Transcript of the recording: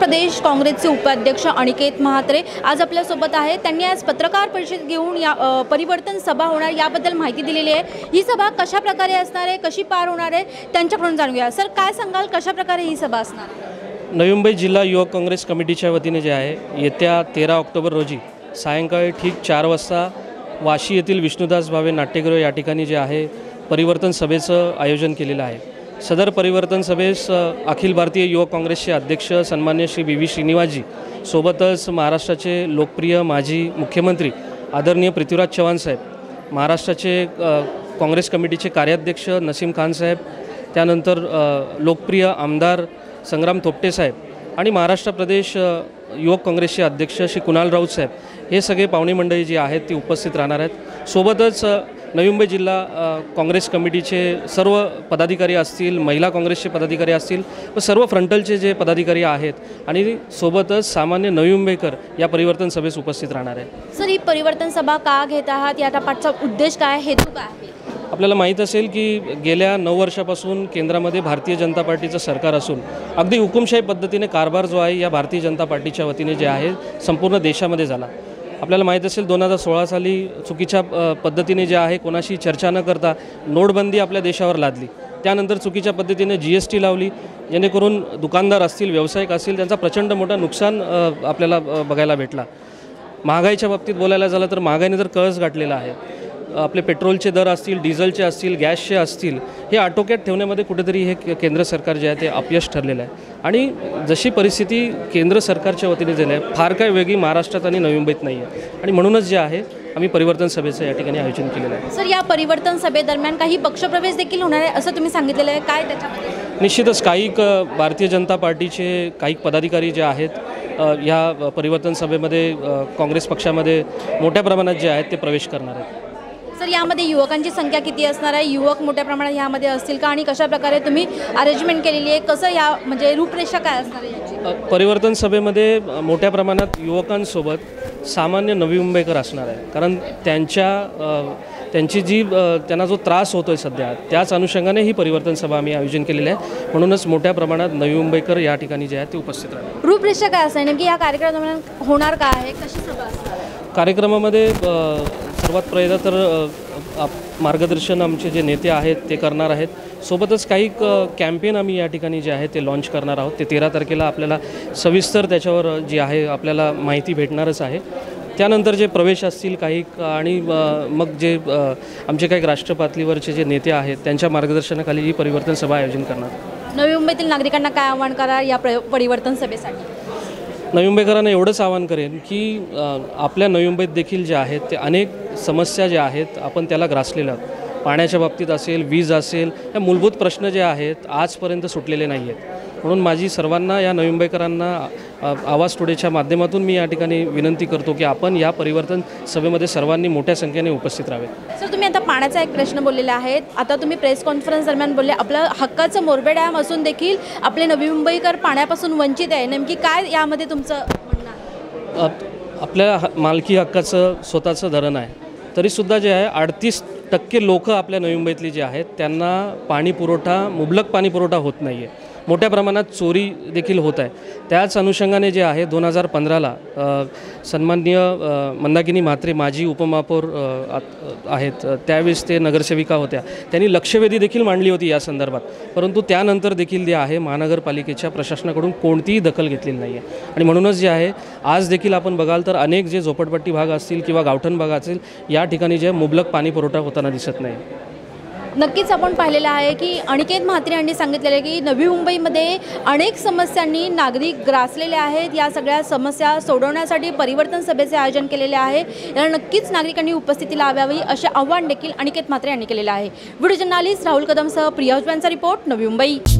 प्रदेश काँग्रेसचे उपाध्यक्ष अनिकेत महात्रे आज आपल्यासोबत आहेत। त्यांनी आज पत्रकार परिषद घेऊन या परिवर्तन सभा होणार याबद्दल माहिती दिलेली आहे। ही सभा कशा प्रकारे असणार आहे, कशी पार होणार आहे, त्यांच्याकडून जाणून घ्या। सर, काय सांगाल, कशा प्रकारे ही सभा असणार आहे? नवी मुंबई जिल्हा युवक काँग्रेस कमिटीच्या वतीने जे आहे येत्या 13 ऑक्टोबर रोजी सायंकाळी ठीक 4 वाजता वाशी येथील विष्णुदास भावे नाट्यगृह या ठिकाणी जे आहे परिवर्तन सभेचं आयोजन केलेलं आहे। सदर परिवर्तन सभेस अखिल भारतीय युवक काँग्रेसचे अध्यक्ष सन्मान्य श्री बी.व्ही. श्रीनिवासजी, सोबतच महाराष्ट्राचे लोकप्रिय माजी मुख्यमंत्री आदरणीय पृथ्वीराज चव्हाण साहेब, महाराष्ट्राचे काँग्रेस कमिटीचे कार्याध्यक्ष नसीम खान साहेब, त्यानंतर लोकप्रिय आमदार संग्राम थोपटे साहेब आणि महाराष्ट्र प्रदेश युवक काँग्रेसचे अध्यक्ष श्री कुणाल राऊत साहेब, हे सगळे पाहुणे मंडळी जी आहेत ती उपस्थित राहणार आहेत। सोबतच नवी मुंबई जिल्हा काँग्रेस कमिटीचे सर्व पदाधिकारी असतील, महिला काँग्रेसचे पदाधिकारी असतील व सर्व फ्रंटलचे जे पदाधिकारी आहेत आणि सोबतच सामान्य नवी मुंबईकर या परिवर्तन सभेस उपस्थित राहणार आहे। सर, ही परिवर्तन सभा का घेत आहात? या पाठचा उद्देश काय, हेतू काय आहे? आपल्याला माहीत असेल की गेल्या 9 वर्षापासून केंद्रामध्ये भारतीय जनता पार्टीचं सरकार असून अगदी हुकुमशाही पद्धतीने कारभार जो आहे या भारतीय जनता पार्टीच्या वतीने जे आहे संपूर्ण देशामध्ये झाला। आपल्याला माहीत असेल 2016 साली चुकीच्या पद्धतीने जे आहे कोणाशी चर्चा न करता नोटबंदी आपल्या देशावर लादली। त्यानंतर चुकीच्या पद्धतीने GST लावली, जेणेकरून दुकानदार असतील, व्यावसायिक असतील, त्यांचा प्रचंड मोठा नुकसान आपल्याला बघायला भेटला। महागाईच्या बाबतीत बोलायला झालं तर महागाईने तर कळस गाठलेला आहे। आपले पेट्रोलचे दर असतील, डिझेलचे असतील, गॅसचे असतील, हे आटोक्यात ठेवण्यामध्ये कुठेतरी हे केंद्र सरकार जे आहे ते अपयश ठरलेलं आहे। आणि जशी परिस्थिती केंद्र सरकारच्या वतीने झाली आहे फार काय वेगळी महाराष्ट्रात आणि नवी मुंबईत नाही आहे आणि म्हणूनच जे आहे आम्ही परिवर्तन सभेचं या ठिकाणी आयोजन केलेलं आहे। सर, या परिवर्तन सभेदरम्यान काही पक्षप्रवेश देखील होणार आहे असं तुम्ही सांगितलेलं आहे, काय त्याच्यामध्ये? निश्चितच काही भारतीय जनता पार्टीचे काही पदाधिकारी जे आहेत या परिवर्तन सभेमध्ये काँग्रेस पक्षामध्ये मोठ्या प्रमाणात जे आहेत ते प्रवेश करणार आहेत। सर, यामध्ये युवकांची संख्या किती असणार आहे? युवक मोठ्या प्रमाणात यामध्ये असतील का आणि कशा प्रकारे तुम्ही अरेंजमेंट केलेली आहे? कसं या म्हणजे रूपरेषा काय असणार आहे याची? परिवर्तन सभेमध्ये मोठ्या प्रमाणात युवकांसोबत सामान्य नवी मुंबईकर असणार आहे, कारण त्यांची जी त्यांना जो त्रास होतो आहे सध्या त्याच अनुषंगाने ही परिवर्तन सभा आम्ही आयोजन केलेली आहे। म्हणूनच मोठ्या प्रमाणात नवी मुंबईकर या ठिकाणी जे आहेत ते उपस्थित राहणार। रूपरेषा काय असणार नेमकी या कार्यक्रमादरम्यान होणार काय आहे, कशी सभा असणार? कार्यक्रमामध्ये सर्वात पहिलं तर मार्गदर्शन आमचे जे नेते आहेत ते करणार आहेत। सोबतच काही कॅम्पेन आम्ही या ठिकाणी जे आहे ते लॉन्च करणार आहोत। ते 13 तारखेला आपल्याला सविस्तर त्याच्यावर जी आहे आपल्याला माहिती भेटणारच आहे। त्यानंतर जे प्रवेश असतील काही आणि मग जे आमचे काही राष्ट्र पातळीवरचे जे नेते आहेत त्यांच्या मार्गदर्शनाखाली ही परिवर्तन सभा आयोजन करणार। नवी मुंबईतील नागरिकांना काय आव्हान करा या परिवर्तन सभेसाठी? नवी मुंबईकरांना एवढंच आवाहन करेन की आपल्या नवी मुंबईत देखील जे आहेत ते अनेक समस्या ज्या आहेत आपण त्याला ग्रासलेल्या आहोत। पाण्याच्या बाबतीत असेल, वीज असेल, या मूलभूत प्रश्न जे आहेत आजपर्यंत सुटलेले नाही आहेत। म्हणून माझी सर्वांना या नवी मुंबईकरांना आवाज टुडेच्या माध्यमातून मी या ठिकाणी विनंती करतो की आपण या परिवर्तन सभेमध्ये सर्वांनी मोठ्या संख्येने उपस्थित राहावे। सर, तुम्ही आता पाण्याचा एक प्रश्न बोललेला आहे, आता तुम्ही प्रेस कॉन्फरन्स दरम्यान बोलले आपलं हक्काचं मोरबे डॅम असून देखील आपले नवी मुंबईकर पाण्यापासून वंचित आहे, नेमकी काय यामध्ये तुमचं म्हणणं आहे? आपल्या मालकी हक्काचं स्वतःचं धरण आहे, तरीसुद्धा जे आहे 38% लोक आपल्या नवी मुंबईतली जे आहेत त्यांना पाणी पुरवठा मुबलक पाणी पुरवठा होत नाही आहे। मोठ्या प्रमाणात चोरी देखील होत आहे। त्याच अनुषंगाने जे आहे 2015ला सन्माननीय मंदाकिनी म्हात्रे माजी उपमहापौर आहेत, त्यावेळेस ते नगरसेविका होत्या, त्यांनी लक्षवेधी देखील मांडली होती या संदर्भात, परंतु त्यानंतर देखील जे आहे महानगरपालिकेच्या प्रशासनाकडून कोणतीही दखल घेतलेली नाही आहे। आणि म्हणूनच जे आहे आज देखील आपण बघाल तर अनेक जे झोपडपट्टी भाग असतील किंवा गावठण भाग असेल या ठिकाणी जे मुबलक पाणी पुरवठा होताना दिसत नाही। नक्कीच आपण पाहिलेलं आहे की अनिकेत म्हात्रे यांनी सांगितलेलं आहे की नवी मुंबईमध्ये अनेक समस्यांनी नागरिक ग्रासलेले आहेत। या सगळ्या समस्या सोडवण्यासाठी परिवर्तन सभेचे आयोजन केलेले आहे। याला नक्कीच नागरिकांनी उपस्थिती लावावी असे आवाहन देखील अनिकेत म्हात्रे यांनी केलेलं आहे। व्हिडिओ जर्नलिस्ट राहुल कदमसह प्रिया उजव्यांचा रिपोर्ट, नवी मुंबई।